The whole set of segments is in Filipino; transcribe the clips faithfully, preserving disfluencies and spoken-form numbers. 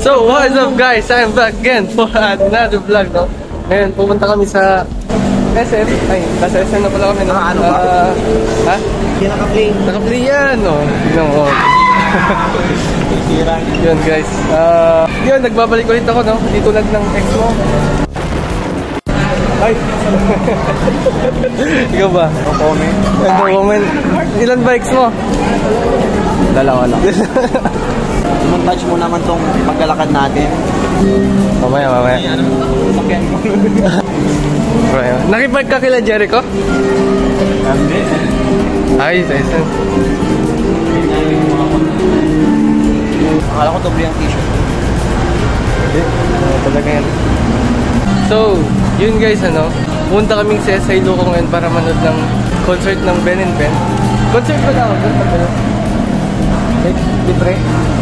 So, what is up guys? I'm back again for another vlog, no? Ngayon, pupunta kami sa S M. Ay, nasa S M na pala kami, no? Ah, ano ba? Uh, ha? Hindi naka-play. Naka-play yan, no? Tignan mo. Yun guys. Uh, yun, nagbabalik ulit ako, no? Hindi tulad ng ex mo. Ay! Ikaw ba? No comment. No comment. Ilan ba ex mo? Dalawa lang. Montage mo naman tong paglalakad natin. Mamaya, mamaya. Sakyan mo. Nakipag ka kila Jericho? Ay, sa isa. Akala ko doble ang t-shirt. Hindi, ano talaga yan. So, yun guys, ano, punta kaming sa S I Loco ngayon para manood ng concert ng Ben and Ben. Concert ba na ako? Concert ba na? Wait, libre?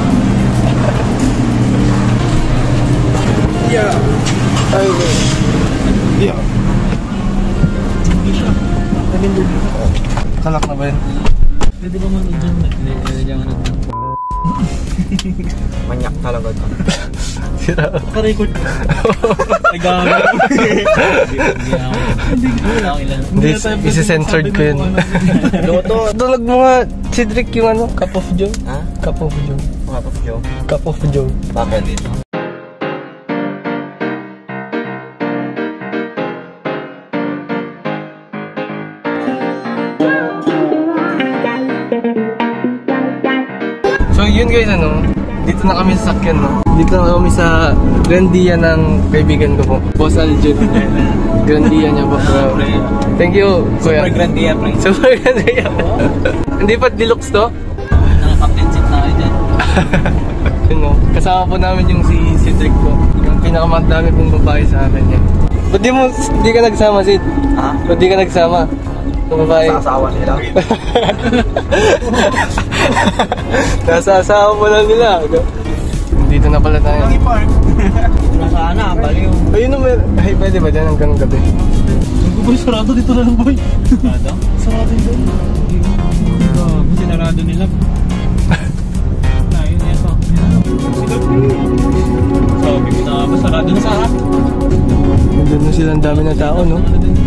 Yeah. Ay, wait. Yeah. Kalak na ba yun? Pwede ba manood dyan? Pwede dyan manood dyan. Manyak talaga ito. Sira. Naka-record. Nag-aaway. Hindi ko wala ilan. Hindi, isi-censored ko yun. Luto. Dulag mo nga, Cedric, yung ano, Cup of Joe. Ha? Cup of Joe. Mga Pop Joe. Cup of Joe. Bakit dito? So yun guys, ano, dito na kami sa sakyan, no? Dito na kami sa Grandia ng kaibigan ko po, Boss Aljun. Grandia niya po, bro. Thank you, kuya. Super Grandia, pre. Super Grandia. Hindi pa deluxe to? Naka-captain seat na kayo dyan. Yun, no? Kasama po namin yung si Cedric po. Yung pinakamadami pong babae sa akin yan. Ba't di mo, di ka nagsama, Sid? Ha? Ba't di ka nagsama? Yung babae. Sa asawa nila. Nasa asawa mo lang nila. Dito na pala tayo. Sana, baliw. Ayun naman. Ay, pwede ba dyan hanggang gabi? Boy, sarado dito na lang, boy. Sarado? Sarado yun. Gago, sinarado nila. Na, yun, ito. Sabi ko na, masarado na sa harap. Nandun na sila, ang dami na tao, no?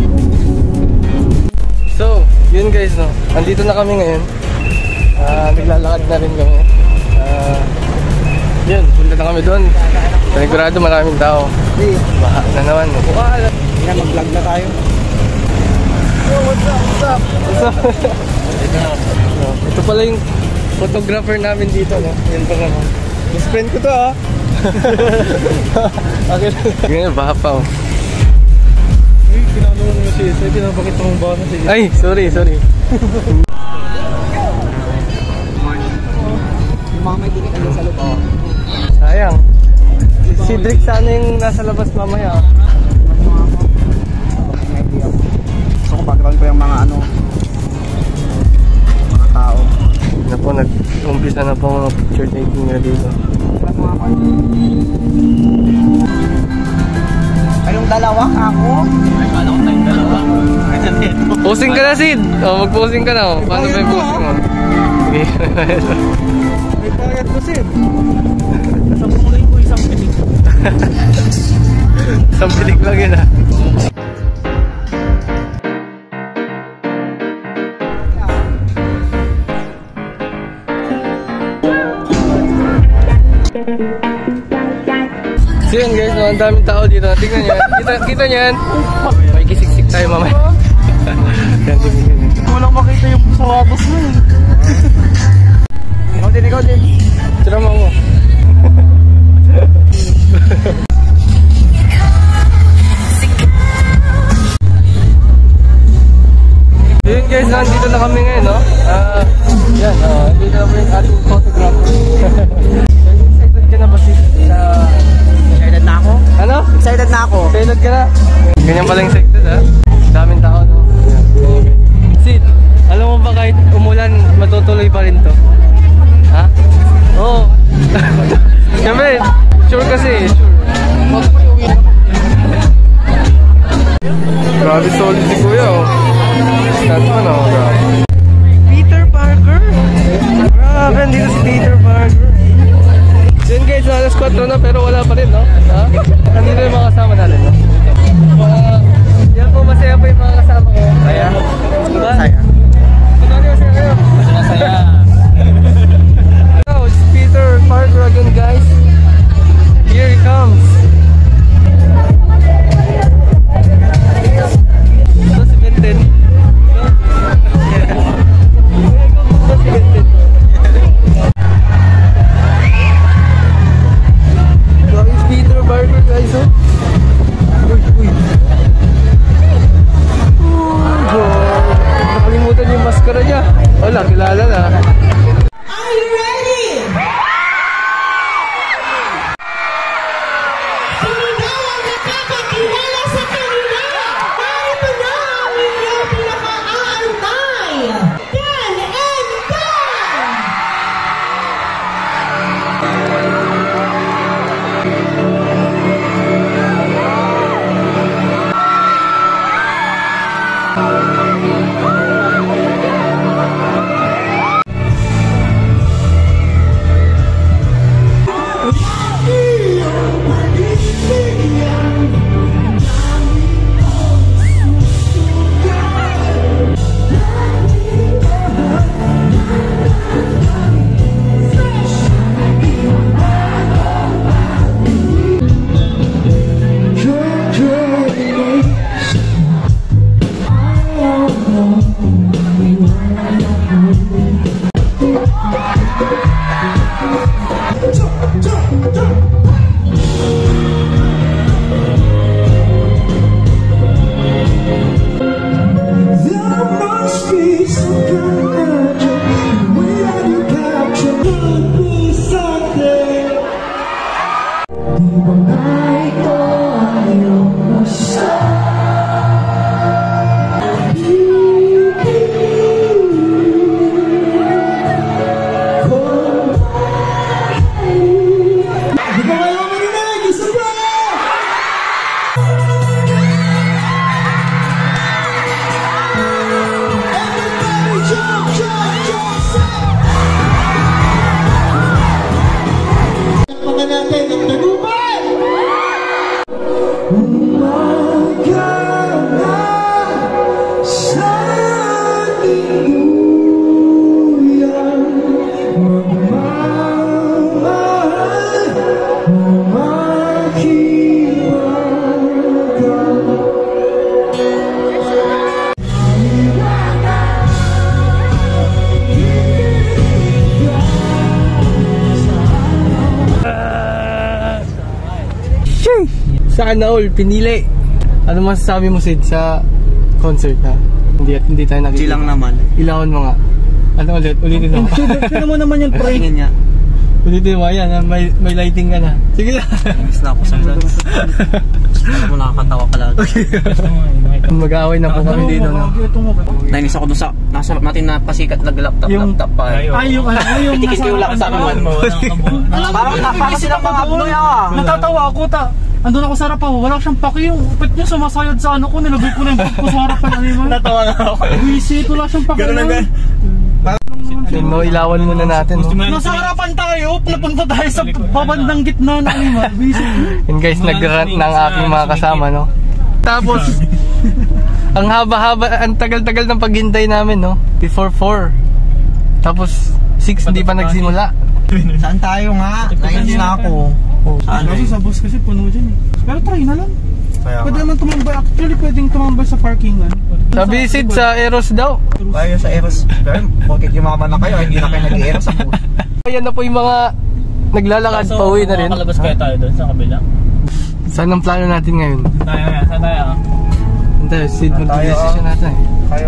So, yun guys, no? Andito na kami ngayon. Uh, naglalakad na rin kami. Uh, yun, punta na kami doon. Panigurado maraming tao. Baha na naman. Wala. Hindi na, mag-vlog na tayo. Yo, what's up? What's up? What's up? No, ito pala yung photographer namin dito, no? Yan pa naman. Best friend ko to, ah. Okay. Ganyan, baha pa, oh. Uy, pinano mo nga siya. Sa'yo, pinapakita mong baka na siya. Ay, sorry, sorry. Yung mga may ticket ano sa loob, oh. Sayang. Si Cedric sana yung nasa labas mamaya. So kung background ko yung mga ano, mga tao. Na po, nag-umpisa na po mga picture taking na dito. Anong dalawa ako? Ay, paano ko tayong dalawa? Ganyan dito. Posing ka na, Sid! O, mag-posing ka na. O. Paano ba yung posing mo? Okay. May payat ko, Sid. Nasabukulay ko isang pinig. Isang pinig lang yun, ah. So yun guys, no, ang daming tao dito. Tingnan nyo. Kita, kita nyo yan. May kisiksik tayo mamaya. Walang makita yung sawatos mo eh. Ikaw din, ikaw din. Tira mo ako. Yun guys, nandito na kami ngayon, no? Ah, uh, yan, uh, dito na po yung ating photographer. Excited ka na ba, Sid? Sa... Excited na ako? Ano? Excited na ako. Excited ka na? Ganyan pala yung excited, ha? Daming tao, no? Yan, ganyan, guys. Sid, alam mo ba kahit umulan, matutuloy pa rin to? Ha? Oo. Siyempre, sure kasi, sure. Grabe solid si Kuya, oh. Stand mo, no? Grabe. Peter Parker? Grabe, dito si Peter Parker. Then guys, alas kwatro na pero wala pa rin, no? Ha? Nandito yung mga kasama natin, no? Mga, yan po, masaya po yung mga kasama ko. Saya? Saya. Kunwari masaya kayo. Masaya. Now, it's Peter Park Dragon, guys. Here he comes. Ito si Benten. Ito si Benten. It's Peter Parker, guys, oh. Uy, uy. Oh, nakalimutan yung maskara niya. Wala, kilala na. Are you ready? Sino daw ang nakakakilala sa kanila? Narito na ang inyong pinaka-aantay! Dan and Dan! Sana all, pinili. Ano masasabi mo, Sid, sa concert na? Hindi, hindi tayo nakikita. Hindi lang naman. Ilawan mo nga. Ano ulit? Ulitin mo. Sino mo naman yung pre? Niya. Ulitin mo, yan. May, may lighting ka na. Sige na. Miss na ako sa dance. Alam mo, nakakatawa ka lagi. Mag-aaway na po kami dito, no? Nainis ako dun sa, nasa natin na pasikat nag-laptop, laptop pa. Ay, yung ano, yung Itikit ko yung laptop sa akin. Parang parang silang mga abnoy ah. natatawa ako, ta. Andun ako sa harapan, wala siyang paki yung upit niya sumasayad sa ano ko, nilagay ko na yung bag ko sa harapan animal. Natawa na ako. Wisit, wala siyang paki. Ganun na Yun, no, ilawan muna natin, no? Nasa harapan tayo, napunta tayo sa babandang gitna na animal. Wisit. Yun guys, nag-rant na ang aking mga kasama, no? Tapos, ang haba-haba, ang tagal-tagal ng paghintay namin, no? Before four. Tapos, six hindi pa nagsimula. Saan tayo nga? Nainis na ako. Oh. Kasi sa bus kasi puno dyan eh. Pero try na lang. Kaya Pwede naman tumambay. Actually, pwedeng tumambay sa parkingan. Sabi Sid sa Eros daw. Tayo sa Eros. Pero, bakit yumaman na kayo? Hindi na kayo nag-Eros sa bus. Ayan na po yung mga naglalakad, so, pauwi na rin. Makalabas kaya tayo doon sa kabila? Saan ang plano natin ngayon? Tayo, saan tayo? Saan tayo? Sid, mag-decision natin eh. Kayo?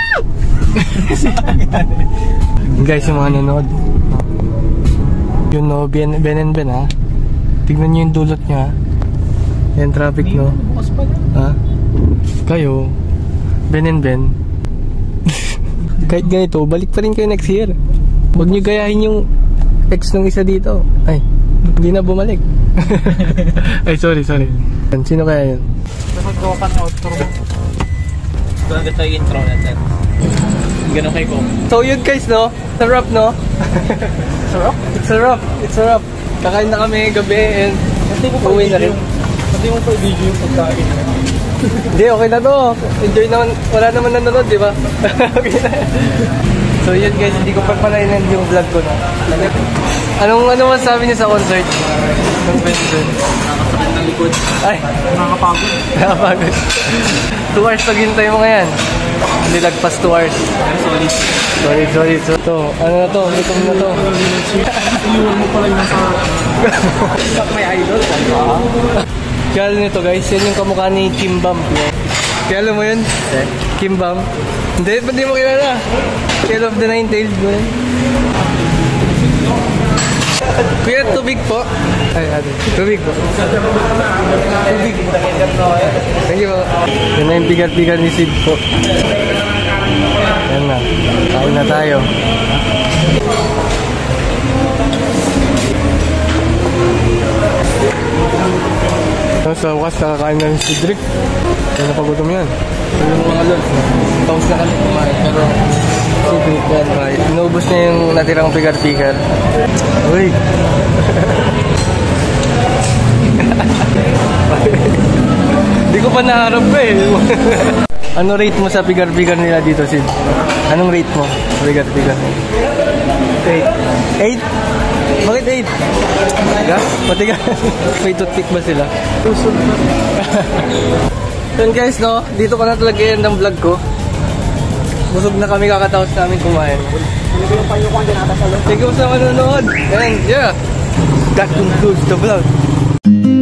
Guys, yung mga nanood. Yun, no, Ben, ben and Ben, ha? Tignan nyo yung dulot nyo, ha? Yan, traffic, no? Ha? Kayo, Ben and Ben. Kahit ganito, balik pa rin kayo next year. Huwag nyo gayahin yung ex nung isa dito. Ay, hindi na bumalik. Ay, sorry, sorry. Sino kaya yun? Dapat gawa ka ng outro. Doon tayo intro natin. Ganun kay ko. So yun guys, no? Sarap, no? Sarap? It's sarap. It's sarap. Kakain na kami gabi and uwi na rin. Pati mo pa i-video yung pagkain. Hindi, okay na to. Enjoy naman. Wala naman nanonood, di ba? Okay na. So yun guys, hindi ko pa palainin yung vlog ko na. Anong ano masabi niyo sa concert? Ng Benson? Nakakasakit ng likod. Ay, Nakakapagod. nakapagod. Two hours paghintay mo ngayon. Hindi lagpas two hours. Sorry. Sorry, sorry. So, to, ano na to? Gutom na to. Iwan mo pala yung nasa... May idol. Kaya alam nito guys, yan yung kamukha ni Kim Bam. Kaya alam mo yun? Kim Bam. Hindi, ba't di mo kilala? Tale of the Nine-Tailed mo yun. Kuya, tubig po. Ay, ate. Tubig po. Tubig. Thank you po. Yan na yung bigat-bigat ni Sid po. Yan na. Kain na tayo. Tapos sa wakas, nakakain na ni Cedric. Yan na pagutom yan. So, yung mga lods, tapos na kami kumain. Pero Cedric yan, right? Inubos niya yung natirang pigar-pigar. Uy! Hindi ko pa naharap pa eh. Ano rate mo sa pigar-pigar nila dito, Sid? Anong rate mo sa pigar-pigar? eight. eight? Bakit eight? Matigas? Matigas? May toothpick ba sila? Yun guys, no? Dito ka na talaga yan ng vlog ko. Busog na kami, kakataos namin kumain. Thank you sa manonood. And yeah, that concludes the vlog.